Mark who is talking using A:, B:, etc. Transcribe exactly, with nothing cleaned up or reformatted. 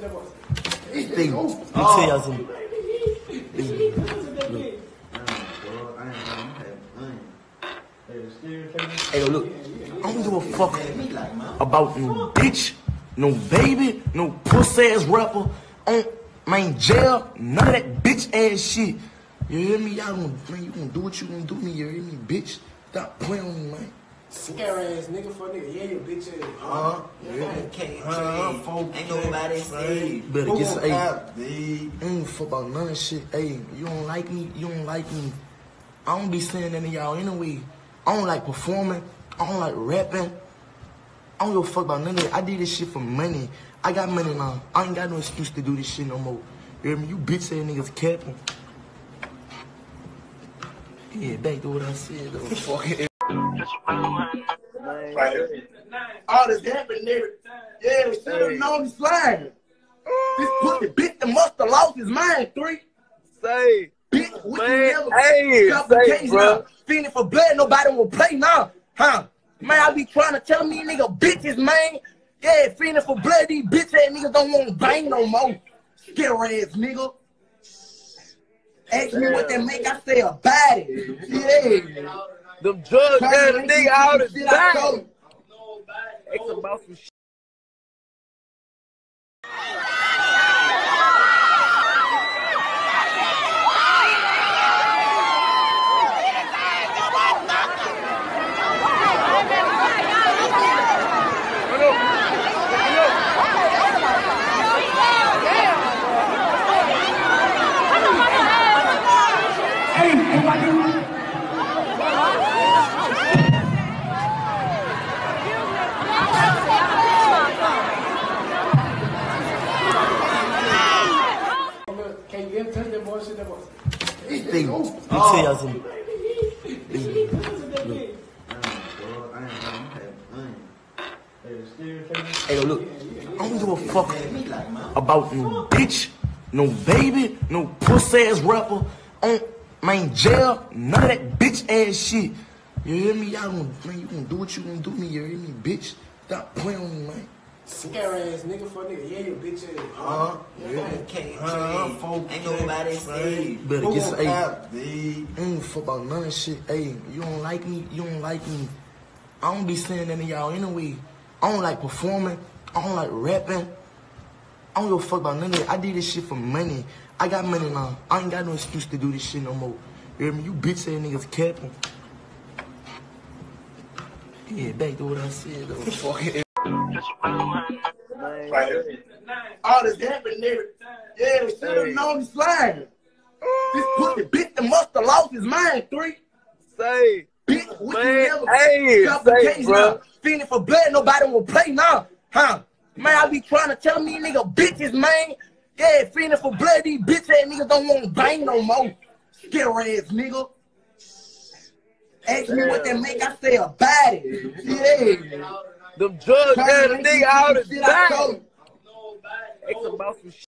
A: Hey, let me tell y'all something. Hey, yo, look, I don't give a fuck about no bitch, no baby, no pussy ass rapper, on man jail, none of that bitch ass shit. You hear me? Y'all gonna, man, you gonna do what you gonna do me, you hear me, bitch? Stop playing on me, man.
B: Scare ass nigga for nigga, yeah, you bitch ass.
A: Uh-huh.
C: Yeah.
A: Uh, folks,
C: Ain't nobody safe.
A: better get some, hey,
C: I
A: I don't fuck about none of that shit. Hey, you don't like me, you don't like me. I don't be saying that to y'all anyway. I don't like performing. I don't like rapping. I don't give a fuck about none of that. I did this shit for money. I got money now. I ain't got no excuse to do this shit no more. You hear me? You bitch ass niggas capping. Yeah, back to what I said though. Fuck it.
D: All this happening, nigga. Yeah, we should have known he's flying. This pussy bitch that must have lost his mind, three.
E: Say,
D: Bitch, we
E: man,
D: can never
E: hey,
D: drop the
E: say,
D: case
E: bro.
D: now. Feeling for blood, nobody will play now. Huh? Man, I be trying to tell me nigga bitches, man. Yeah, feeling for blood, these bitch ass niggas don't want to bang no more. Scary ass nigga. Ask me what they make, I say about it. Yeah.
E: Them drugs
D: Trying
E: that
D: to
E: a
D: make
E: nigga
D: you
E: out
D: do
E: of
D: shit I
E: time.
D: told.
E: Ask about some shit.
B: Can you touch that boy shit that boy?
A: Hey, let me tell y'all something. Hey, yo, look, I don't give a fuck about no bitch, no baby, no pussy ass rapper, on man jail, none of that bitch ass shit. You hear me? Y'all gonna, man, you gonna do what you gonna do me, you hear me, bitch? Stop playing on me, man.
B: Scare ass nigga for nigga, yeah, you bitch ass.
A: Uh-huh.
C: Uh, folks, ain't nobody safe.
A: Better get some, hey, I
C: Hey.
A: don't fuck about none of that shit. Hey, you don't like me, you don't like me. I don't be saying that to y'all anyway. I don't like performing. I don't like rapping. I don't give a fuck about none of that. I did this shit for money. I got money now. I ain't got no excuse to do this shit no more. You hear me? You bitch ass niggas capping. Yeah, back to what I said though. Fuck it.
D: All this happening, nigga. Yeah, we should have known he's flying. This pussy bitch that must have lost his mind, three.
E: Say,
D: Bitch, we
E: man,
D: can never
E: hey,
D: drop the
E: say,
D: case
E: bro.
D: now. Feeling for blood, nobody will play now. Huh? Man, I be trying to tell me nigga bitches, man. Yeah, feeling for blood, these bitch ass niggas don't want to bang no more. Scary ass nigga. Ask me what they make, I say about it. Yeah.
E: Them drugs
D: Trying
E: that
D: to
E: a
D: make you
E: nigga out
D: do
E: of
D: shit I
E: time.
D: told.
E: Ask about some shit.